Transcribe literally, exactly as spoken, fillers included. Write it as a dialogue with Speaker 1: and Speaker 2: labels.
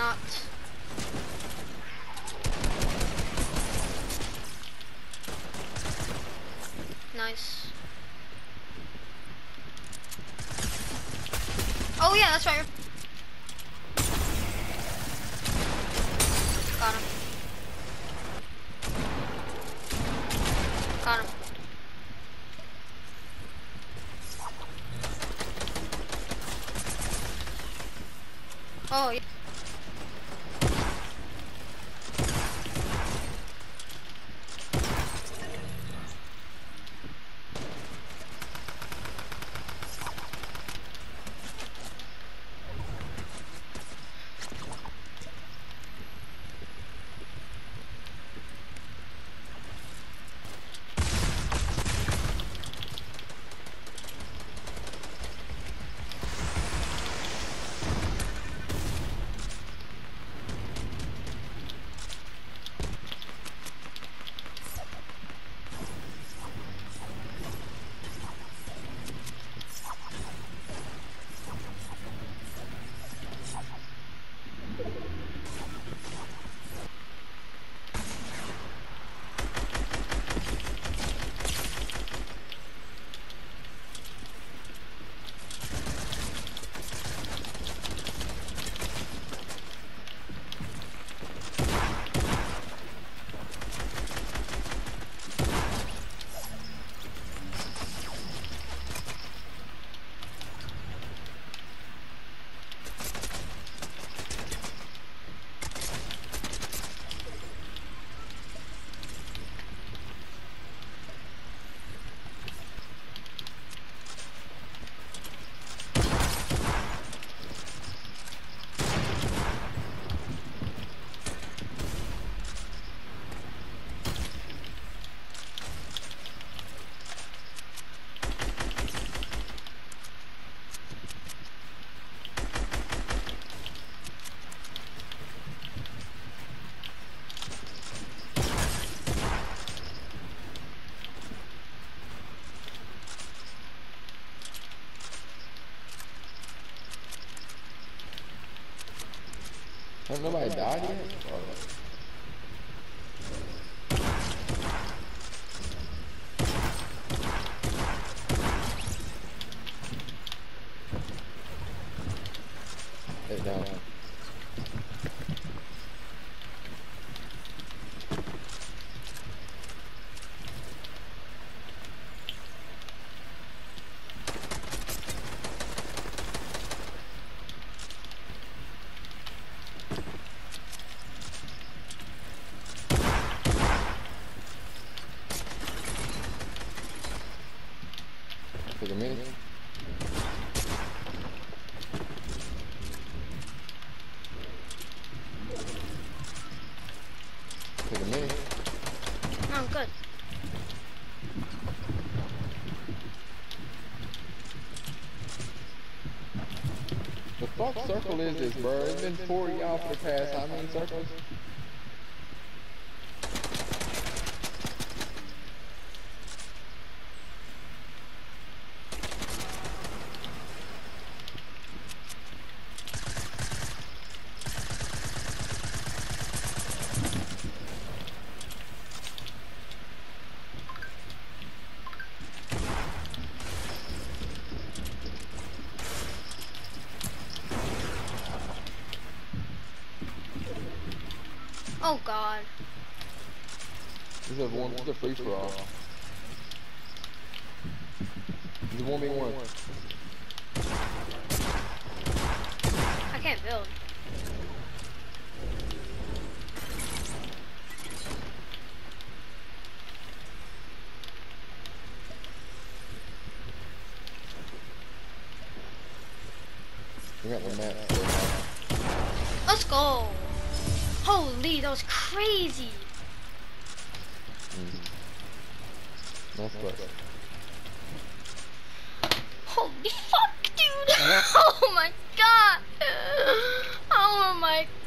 Speaker 1: Knocked. Nice. Oh yeah, that's right. Got him. Got him. Oh yeah.
Speaker 2: Has nobody died yet? Oh. Hey, down. Take a minute. Take a minute.
Speaker 1: No, I'm good.
Speaker 2: The fuck circle is this, bro? It's been four y'all for the past how many circles?
Speaker 1: Oh god.
Speaker 2: This is one. This is a free for all. This is one v one.
Speaker 1: I can't build.
Speaker 2: We got the map.
Speaker 1: Let's go. Holy, that was crazy.
Speaker 2: Mm. Nice play.
Speaker 1: Holy fuck, dude. Oh my god. Oh my